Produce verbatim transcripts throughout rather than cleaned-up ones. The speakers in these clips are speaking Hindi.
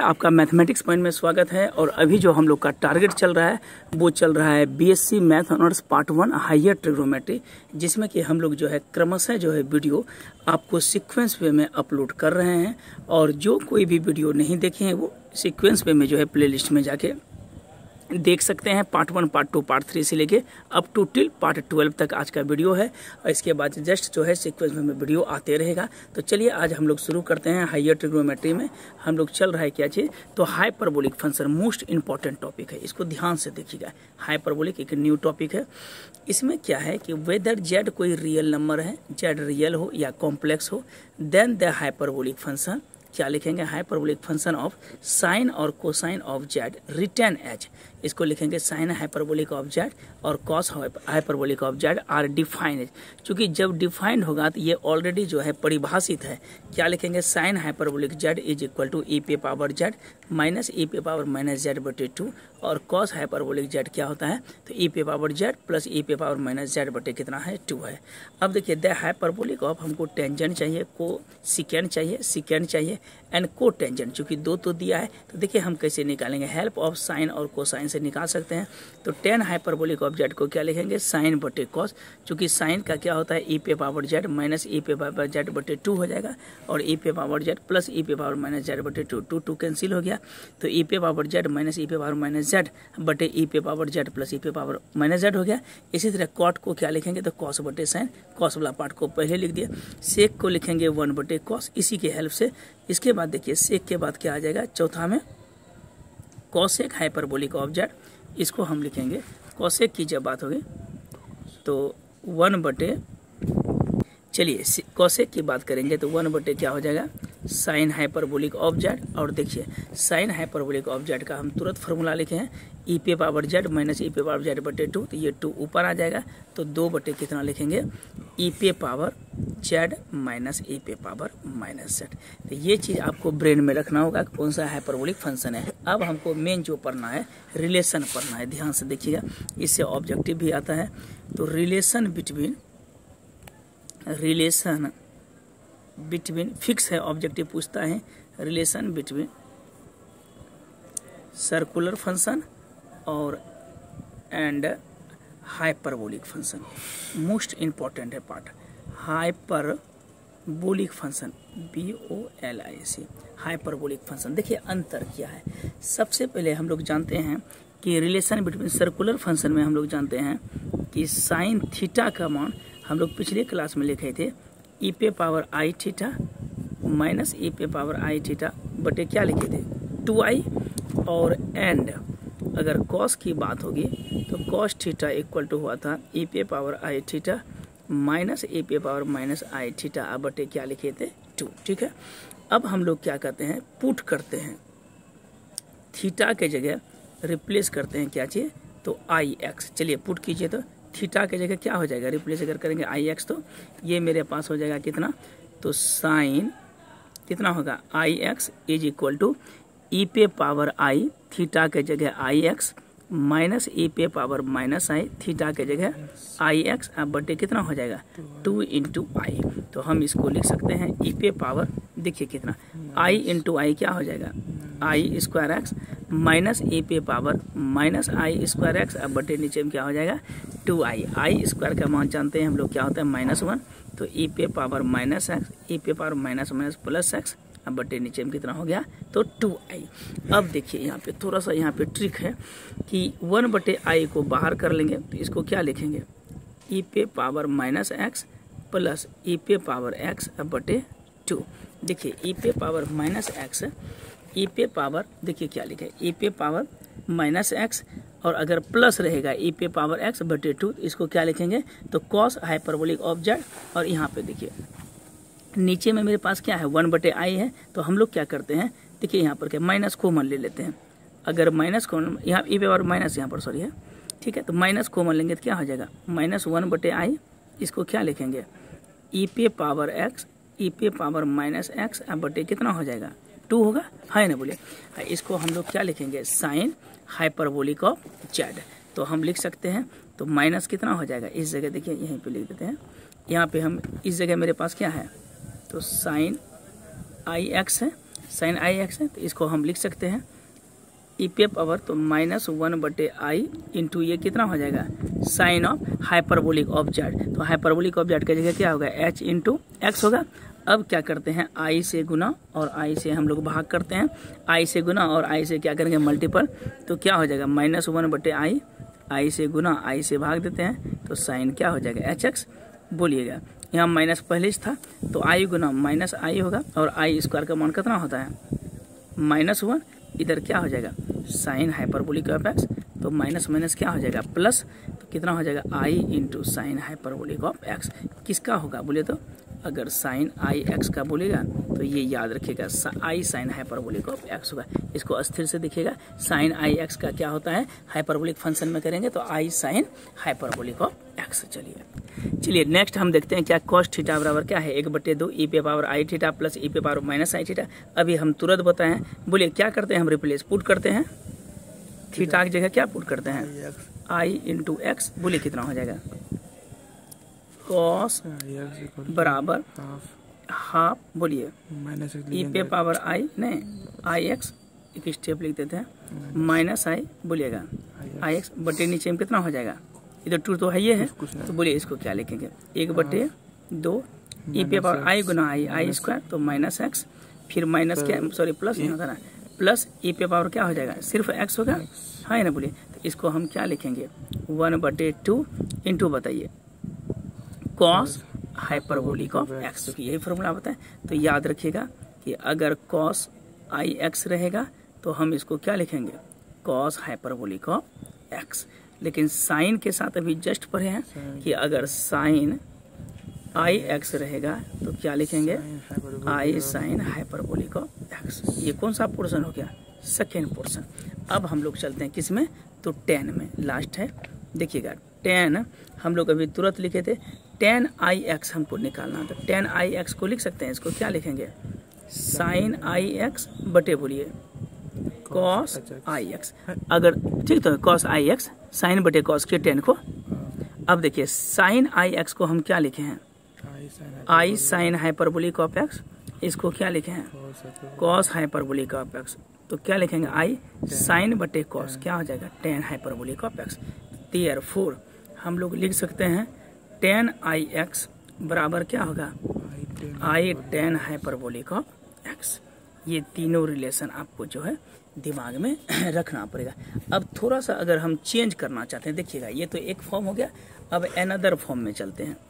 आपका मैथमेटिक्स पॉइंट में स्वागत है। और अभी जो हम लोग का टारगेट चल रहा है वो चल रहा है BSc math honours part one higher trigonometry, जिसमें कि हम लोग जो है क्रमशः जो है वीडियो आपको सीक्वेंस वे में अपलोड कर रहे हैं। और जो कोई भी वीडियो नहीं देखे हैं वो सीक्वेंस वे में जो है प्लेलिस्ट में जाके देख सकते हैं। Part one, part two, part three से लेके up to till part twelve तक आज का वीडियो है। और इसके बाद जस्ट जो है सीक्वेंस में वीडियो आते रहेगा। तो चलिए आज हम लोग शुरू करते हैं। हायर ट्रिग्नोमेट्री में हम लोग चल रहा है क्या चीज़, तो hyperbolic function most important topic है, इसको ध्यान से देखिएगा। हाइपरबोलिक एक न्यू टॉपिक है। इसमें क्या है कि वेदर जेड कोई रियल नंबर है, जेड रियल हो या कॉम्प्लेक्स हो, देन द हाइपरबोलिक फंक्शन क्या लिखेंगे, हाइपरबोलिक फंक्शन ऑफ साइन और cosine of Z written as, इसको लिखेंगे साइन हाइपरबोलिक ऑफ जेड और cos hyperbolic of Z are defined as. चूंकि जब डिफाइंड होगा तो ये ऑलरेडी जो है परिभाषित है। क्या लिखेंगे, sine hyperbolic Z is equal to ई पे पावर जेड माइनस ई पे पावर माइनस जेड बटे टू, और कॉस हाइपरबोलिक जेड क्या होता है, तो ई पे पावर जेड प्लस ई पे पावर माइनस जेड बटे कितना है, टू है। अब देखिए द हाइपरबोलिक ऑफ हमको टेंजेंट चाहिए, को सिकेंड चाहिए, सिकेंड चाहिए एंड को टेंजेंट। चूंकि दो तो दिया है तो देखिए हम कैसे निकालेंगे, हेल्प ऑफ साइन और कोसाइन से निकाल सकते हैं। तो टेन हाइपरबोलिक ऑफ जेड को क्या लिखेंगे, साइन बटे कॉस। चूंकि साइन का क्या होता है, ई पे पावर जेड माइनस ई पे पावर जेड बटे टू हो जाएगा, और ई पे पावर जेड प्लस ई पे पावर माइनस जेड बटे टू, टू टू कैंसिल हो गया। तो ई पे पावर जेड माइनस ई पे पावर माइनस जेड बटे ई पे पावर जेड प्लस ई पे पावर माइनस जेड हो गया। इसी तरह कॉट को क्या लिखेंगे, तो कॉस बटे साइन, कॉस वाला पार्ट को पहले लिख दिया। सेक को लिखेंगे वन बटे कॉस, इसी के हेल्प से। इसके बाद देखिए सेक के बाद क्या आ जाएगा, चौथा में कॉसेक हाइपरबोलिक ऑफ जेड, इसको हम लिखेंगे कॉसेक की जब बात होगी तो वन बटे, चलिए कॉसेक की बात करेंगे तो वन बटे क्या हो जाएगा, साइन हाइपरबोलिक ऑफ जेड। और देखिए साइन हाइपरबोलिक ऑफ जेड का हम तुरंत फार्मूला लिखे हैं, ई पे पावर जेड माइनस ई पे पावर जेड बटे टू, तो ये टू ऊपर आ जाएगा। तो दो बटे कितना लिखेंगे, ई पे पावर जेड माइनस ई पे पावर माइनस जेड। तो ये चीज़ आपको ब्रेन में रखना होगा कौन सा हाइपरबोलिक फंक्शन है। अब हमको मेन जो पढ़ना है रिलेशन पढ़ना है, ध्यान से देखिएगा, इससे ऑब्जेक्टिव भी आता है। तो relation between, relation between fix है, ऑब्जेक्टिव पूछता है रिलेशन बिटवीन सर्कुलर फंक्शन और and hyperbolic function. Most important है part hyperbolic function, B O L I C, hyperbolic function. देखिए अंतर क्या है। सबसे पहले हम लोग जानते हैं कि रिलेशन बिटवीन सर्कुलर फंक्शन में हम लोग जानते हैं कि साइन थीटा का मान हम लोग पिछले क्लास में लिखे थे, ई पे पावर आई थीटा माइनस ई पे पावर आई थीटा बटे क्या लिखे थे, टू आई। और एंड अगर कॉस की बात होगी तो कॉस थीटा इक्वल टू हुआ था ई पे पावर आई थीटा माइनस ई पे पावर माइनस आई थीटा बटे क्या लिखे थे, टू। ठीक है, अब हम लोग क्या करते हैं, पुट करते हैं, थीटा के जगह रिप्लेस करते हैं क्या चाहिए, तो आई एक्स। चलिए पुट कीजिए, तो थीटा के जगह क्या हो जाएगा, रिप्लेस अगर करेंगे आई एक्स, तो ये मेरे पास हो जाएगा कितना, तो साइन कितना होगा, i x is equal to ई पे पावर आई, थीटा के जगह आई एक्स माइनस ई पे पावर माइनस आई, थीटा के जगह आई एक्स, अब बटे कितना हो जाएगा, टू इंटू आई। तो हम इसको लिख सकते हैं ई पे पावर, देखिए कितना, आई इंटू आई क्या हो जाएगा, आई स्क्वायर एक्स माइनस ई पे power minus i square x, अब बटे नीचे में क्या हो जाएगा, टू आई। आई स्क्वायर का मान जानते हैं हम लोग क्या होता है, माइनस वन। तो ई पे पावर माइनस एक्स, ई पे power minus minus plus x, अब बटे नीचे में कितना हो गया, तो टू आई। अब देखिए यहाँ पे थोड़ा सा यहाँ पे ट्रिक है कि वन बटे आई को बाहर कर लेंगे तो इसको क्या लिखेंगे, ई पे पावर माइनस एक्स प्लस ई पे पावर एक्स अब बटे टू। देखिए ई पे पावर माइनस एक्स, ई पे पावर देखिए क्या लिखे, ई पे पावर माइनस एक्स, और अगर प्लस रहेगा ई पे पावर एक्स बटे टू, इसको क्या लिखेंगे, तो कॉस हाइपरबोलिक ऑफ जेड। और यहाँ पे देखिए नीचे में मेरे पास क्या है, वन बटे आई है, तो हम लोग क्या करते हैं, देखिए यहाँ पर क्या माइनस कॉमन ले लेते हैं। अगर माइनस कॉमन यहाँ ई पे पावर माइनस यहाँ पर सॉरी है, ठीक है, तो माइनस कॉमन लेंगे तो क्या हो जाएगा, माइनस वन बटे आई, इसको क्या लिखेंगे, ई पे पावर एक्स, ई पे पावर माइनस एक्स अब बटे कितना हो जाएगा, टू होगा, है ना, बोले। इसको हम लोग क्या लिखेंगे, साइन हाइपरबोलिक ऑफ जेड। तो हम लिख सकते हैं, तो माइनस कितना हो जाएगा, इस जगह देखिए यहीं पे लिख देते हैं, यहाँ पे हम इस जगह मेरे पास क्या है, तो साइन आई एक्स है साइन आई एक्स है, तो इसको हम लिख सकते हैं ई पे पावर तो माइनस वन बटे आई इंटू ये कितना हो जाएगा sine of hyperbolic of z. तो हाइपरबोलिक ऑफ जेड की जगह क्या होगा एच इंटू एक्स होगा। अब क्या करते हैं आई से गुना और आई से हम लोग भाग करते हैं, आई से गुना और आई से क्या करेंगे मल्टीपल, तो क्या हो जाएगा माइनस वन बटे आई, आई से गुना आई से भाग देते हैं तो साइन क्या हो जाएगा एच एक्स। बोलिएगा यहाँ माइनस पहले ही था तो आई गुना माइनस आई होगा और आई स्क्वायर का मान कितना होता है माइनस वन, इधर क्या हो जाएगा साइन हाइपरबोलिक ऑफ एक्स, तो माइनस माइनस क्या हो जाएगा प्लस, तो कितना हो जाएगा i into sine hyperbolic of x. किसका होगा बोले तो अगर साइन आई एक्स का बोलेगा तो ये याद रखिएगा i sine hyperbolic of x होगा। इसको अस्थिर से दिखेगा साइन आई एक्स का क्या होता है हाइपरबोलिक फंक्शन में करेंगे तो i sine hyperbolic of x. चलिए चलिए नेक्स्ट हम देखते हैं क्या कॉस थीटा बराबर क्या है एक बटे दो ई पे पावर आई थीटा प्लस ई पे पावर माइनस आई थीटा। अभी हम तुरंत बताएं, बोलिए क्या करते हैं हम रिप्लेस पुट करते हैं, थीटा की जगह क्या पुट करते हैं आई इंटू एक्स। बोलिए कितना हो जाएगा कॉस बराबर हाफ, बोलिए ई पे पावर आई नहीं आई एक्स, एक स्टेप लिख देते हैं माइनस आई, बोलिएगा आई एक्स बटे नीचे में कितना हो जाएगा, इधर टू तो है ये है तो बोलिए इसको क्या लिखेंगे एक बटे दो ई पे पावर आई गुना आई आई स्क्वायर तो माइनस एक्स, फिर माइनस क्या सॉरी प्लस नहीं होता ना, प्लस ई पे पावर क्या हो जाएगा सिर्फ एक्स होगा, हाँ है ना। बोलिए तो इसको हम क्या लिखेंगे वन बटे टू इंटू बताइए कॉस हाइपरबोलिक ऑफ एक्स, क्योंकि यही फॉर्मूला बताएं। तो याद रखिएगा कि अगर कॉस आई एक्स रहेगा तो हम इसको क्या लिखेंगे कॉस हाइपरबोलिक ऑफ एक्स। लेकिन साइन के साथ अभी जस्ट पढ़े हैं कि अगर साइन आई एक्स रहेगा तो क्या लिखेंगे i sine hyperbolic of x. ये कौन सा पोर्शन हो गया सेकेंड पोर्शन। अब हम लोग चलते हैं किस में तो टेन में, लास्ट है देखिएगा टेन हम लोग अभी तुरंत लिखे थे टेन आई एक्स हमको निकालना था। टेन आई एक्स को लिख सकते हैं, इसको क्या लिखेंगे साइन आई एक्स बटे बोलिए कॉस आई एक्स। अगर ठीक तो कॉस आई एक्स साइन बटे कॉस के टेन को। अब देखिए साइन आई एक्स को हम क्या लिखे हैं i sine hyperbolic of x, इसको क्या लिखे हैं कॉस हाइपरबोलिक ऑफ एक्स, तो क्या लिखेंगे आई साइन बटे कॉस क्या हो जाएगा tan hyperbolic of x. Therefore हम लोग लिख सकते हैं टेन आई एक्स बराबर क्या होगा i tan hyperbolic of x. ये तीनों रिलेशन आपको जो है दिमाग में रखना पड़ेगा। अब थोड़ा सा अगर हम चेंज करना चाहते हैं, देखिएगा ये तो एक फॉर्म हो गया, अब एनदर फॉर्म में चलते हैं।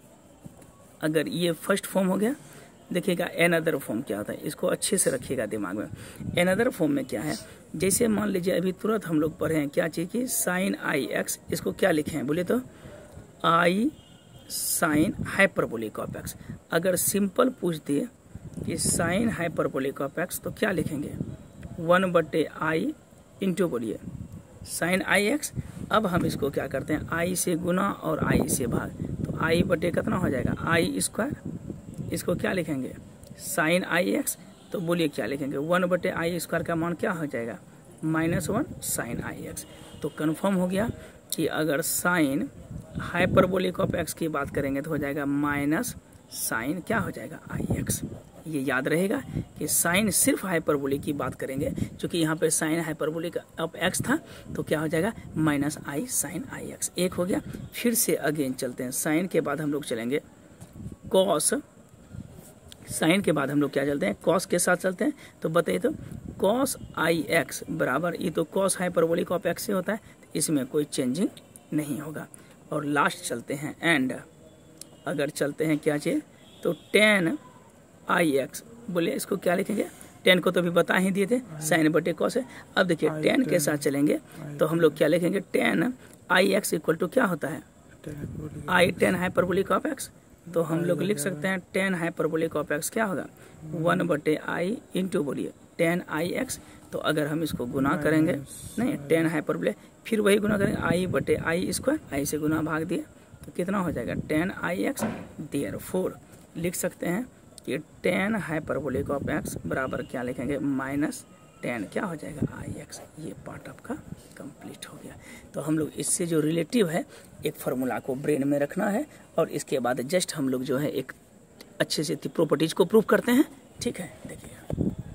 अगर ये फर्स्ट फॉर्म हो गया, देखिएगा एनदर फॉर्म क्या होता है, इसको अच्छे से रखिएगा दिमाग में। एनदर फॉर्म में क्या है, जैसे मान लीजिए अभी तुरंत हम लोग पढ़े हैं क्या चीज़ की साइन आई एक्स, इसको क्या लिखे हैं बोले तो i sine hyperbolic of x. अगर सिंपल पूछ दिए कि साइन हाइपरबोलिक ऑफ एक्स तो क्या लिखेंगे वन बटे आई इंटू बोलिए साइन आई एक्स। अब हम इसको क्या करते हैं आई से गुना और आई से भाग, तो आई बटे कितना हो जाएगा आई स्क्वायर, इसको क्या लिखेंगे साइन आई एक्स, तो बोलिए क्या लिखेंगे वन बटे आई स्क्वायर का मान क्या हो जाएगा minus one sine i x. तो कन्फर्म हो गया कि अगर साइन हाइपरबोलिक ऑफ एक्स की बात करेंगे तो हो जाएगा माइनस साइन क्या हो जाएगा आई एक्स। ये याद रहेगा कि साइन सिर्फ हाइपरबोलिक की बात करेंगे, क्योंकि यहाँ पे साइन हाइपरबोलिक ऑफ एक्स था तो क्या हो जाएगा minus i sine i x. एक हो गया, फिर से अगेन चलते हैं साइन के बाद हम लोग चलेंगे कॉस, साइन के बाद हम लोग क्या चलते हैं कॉस के साथ चलते हैं। तो बताइए तो कॉस आई एक्स बराबर, ये तो कॉस हाइपरबोलिक ऑफ एक्स से होता है, इसमें कोई चेंजिंग नहीं होगा। और लास्ट चलते हैं एंड, अगर चलते हैं क्या चीज़ तो टेन आई एक्स, बोले इसको क्या लिखेंगे टेन को तो भी बता ही दिए थे साइन बटे कॉस है। अब देखिए टेन के साथ चलेंगे तो हम लोग क्या लिखेंगे tan i x equal to क्या होता है i tan hyperbolic of x. तो हम लोग लिख सकते हैं टेन हाइपरबोलिक ऑफ एक्स क्या होगा वन बटे आई इंटू बोलिए टेन आई एक्स। तो अगर हम इसको गुना करेंगे नहीं टेन हाइपरबोलिक, फिर वही गुना करेंगे आई बटे आई स्क्वायर, आई से गुना भाग दिए तो कितना हो जाएगा टेन आई एक्स। देयरफॉर लिख सकते हैं कि टेन हाइपरबोलिक ऑफ एक्स बराबर क्या लिखेंगे माइनस टेन क्या हो जाएगा आई एक्स। ये पार्ट आपका कंप्लीट हो गया। तो हम लोग इससे जो रिलेटिव है एक फार्मूला को ब्रेन में रखना है और इसके बाद जस्ट हम लोग जो है एक अच्छे से प्रॉपर्टीज को प्रूव करते हैं। ठीक है, देखिए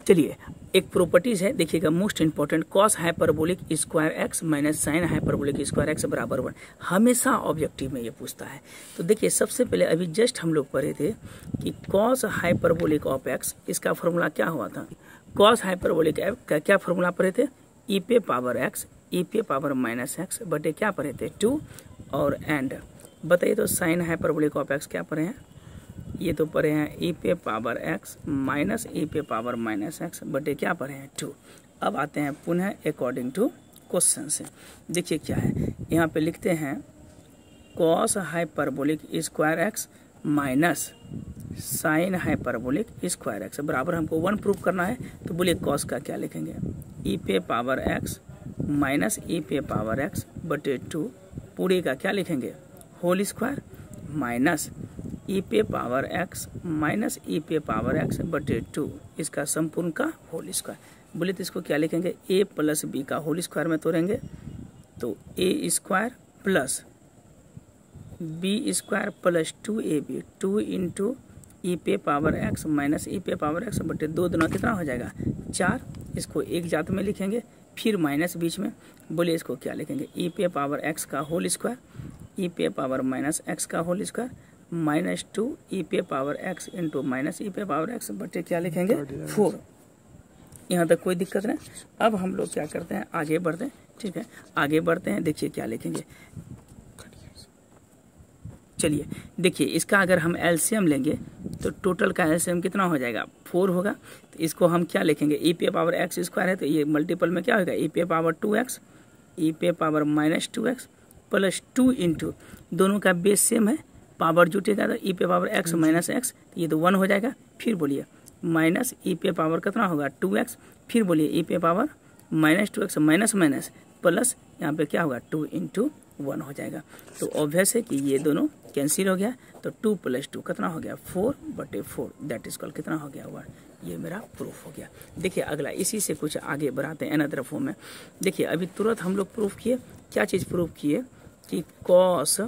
चलिए एक प्रॉपर्टीज है, देखिएगा most important, cos hyperbolic square x minus sine hyperbolic square x बराबर वन, हमेशा ऑब्जेक्टिव में ये पूछता है। तो देखिए सबसे पहले अभी जस्ट हम लोग पढ़े थे कि कॉस हाइपरबोलिक ऑफ एक्स, इसका फॉर्मूला क्या हुआ था, कॉस हाइपरबोलिक का क्या फॉर्मूला पढ़े थे, ई पे पावर एक्स ई पे पावर माइनस एक्स बटे क्या पढ़े थे टू, और एंड बताइए तो साइन हाइपरबोलिक ऑफ एक्स क्या पढ़े हैं, ये तो पढ़े हैं ई पे पावर एक्स माइनस ई पे पावर माइनस एक्स बटे क्या पढ़े हैं टू। अब आते हैं पुनः अकॉर्डिंग टू क्वेश्चन से, देखिए क्या है, यहाँ पे लिखते हैं cos hyperbolic square x minus sine hyperbolic square x बराबर हमको वन प्रूफ करना है। तो बोलिए कॉस का क्या लिखेंगे, ई पे पावर एक्स माइनस ई पे पावर एक्स बटे टू, पूरे का क्या लिखेंगे होल स्क्वायर माइनस ई पे पावर एक्स माइनस ई पे पावर एक्स बटे टू, इसका संपूर्ण का होल स्क्वायर। बोले तो इसको क्या लिखेंगे, ए प्लस बी का होल स्क्वायर में तोड़ेंगे तो a square plus b square plus two a b, two into e पे पावर एक्स माइनस ई पे पावर एक्स बटे दो, दोनों कितना हो जाएगा चार, इसको एक जात में लिखेंगे, फिर माइनस बीच में, बोलिए इसको क्या लिखेंगे, ई पे पावर एक्स का होल स्क्वायर ई पे पावर माइनस एक्स का होल स्क्वायर माइनस टू ई पे पावर एक्स इंटू माइनस ई पे पावर एक्स बटे क्या लिखेंगे फोर। यहाँ तक कोई दिक्कत नहीं। अब हम लोग क्या करते हैं, आगे बढ़ते हैं, ठीक है आगे बढ़ते हैं, देखिए क्या लिखेंगे, चलिए देखिए इसका अगर हम एलसीएम लेंगे तो टोटल का एलसीएम कितना हो जाएगा फोर होगा। तो इसको हम क्या लिखेंगे, ई पे पावर एक्स स्क्वायर है तो ये मल्टीपल में क्या होगा, ई पे पावर टू एक्स ई पे power minus two x plus two into, दोनों का बेस सेम है, पावर जुटेगा तो ई पे पावर एक्स माइनस एक्स, ये तो वन हो जाएगा, फिर बोलिए माइनस ई पे पावर कितना होगा टू एक्स, फिर बोलिए ई पे power minus two x minus minus plus यहाँ पे क्या होगा टू इंटू वन हो जाएगा। तो ऑब्वियस है कि ये दोनों कैंसिल हो गया, तो टू प्लस टू कितना हो गया फोर बटे फोर, दैट इज कॉल कितना हो गया वन, ये मेरा प्रूफ हो गया। देखिए अगला इसी से कुछ आगे बढ़ाते हैं अनदर फॉर्म में। देखिए अभी तुरंत हम लोग प्रूफ किए, क्या चीज़ प्रूफ किए कि cos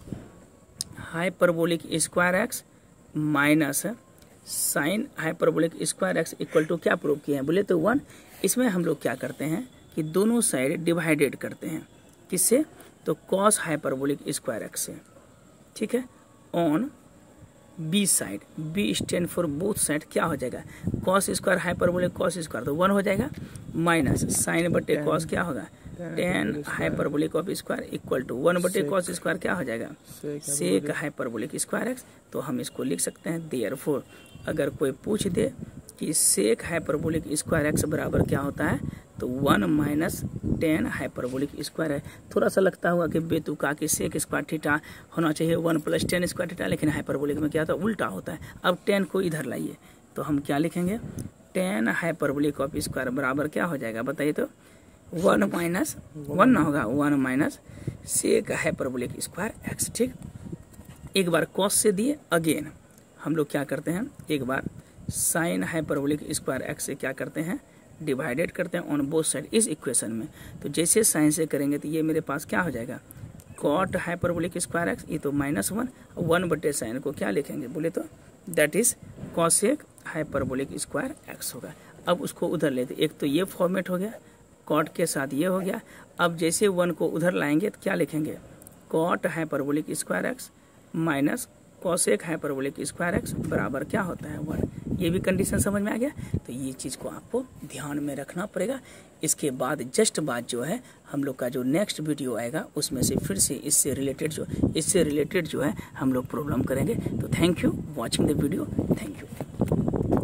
hyperbolic square x minus sine hyperbolic square x equal to क्या प्रूफ किए हैं, बोले तो वन। इसमें हम लोग क्या करते हैं कि दोनों साइड डिवाइडेड करते हैं, किससे, तो कॉस हाइपरबोलिक स्क्वायर एक्स से, ठीक है, on b side, b stand for both side क्या हो जाएगा, cos square hyperbolic cos square तो वन हो जाएगा, माइनस साइन बटे कॉस क्या होगा tan hyperbolic of square equal to one बटे कॉस स्क्वायर क्या हो जाएगा सेक हाइपरबोलिक स्क्वायर एक्स। तो हम इसको लिख सकते हैं देयरफॉर, अगर कोई पूछ दे कि सेक हाइपरबोलिक स्क्वायर एक्स बराबर क्या होता है तो one minus tan hyperbolic square है। थोड़ा सा लगता हुआ कि बेतुका कि सेक स्क्वायर थीटा होना चाहिए one plus tan square theta, लेकिन हाइपरबोलिक में क्या होता है उल्टा होता है। अब टेन को इधर लाइए तो हम क्या लिखेंगे, टेन हाइपरबोलिक ऑफ स्क्वायर बराबर क्या हो जाएगा बताइए तो वन माइनस वन ना होगा one minus sec hyperbolic square x. ठीक, एक बार कॉस से दिए, अगेन हम लोग क्या करते हैं, एक बार साइन हाइपरबोलिक स्क्वायर एक्स से क्या करते हैं डिवाइडेड करते हैं ऑन बोथ साइड इस इक्वेशन में। तो जैसे साइन से करेंगे तो ये मेरे पास क्या हो जाएगा कॉट हाइपरबोलिक स्क्वायर एक्स, ये तो माइनस वन, वन बटे साइन को क्या लिखेंगे बोले तो that is cosec hyperbolic square x होगा। अब उसको उधर लेते, एक तो ये फॉर्मेट हो गया, कॉट के साथ ये हो गया। अब जैसे वन को उधर लाएंगे तो क्या लिखेंगे cot hyperbolic square x minus cosec hyperbolic square x बराबर क्या होता है वन। ये भी कंडीशन समझ में आ गया। तो ये चीज़ को आपको ध्यान में रखना पड़ेगा। इसके बाद जस्ट बाद जो है हम लोग का जो नेक्स्ट वीडियो आएगा उसमें से फिर से इससे रिलेटेड जो इससे रिलेटेड जो है हम लोग प्रॉब्लम करेंगे। तो thank you watching the video, thank you.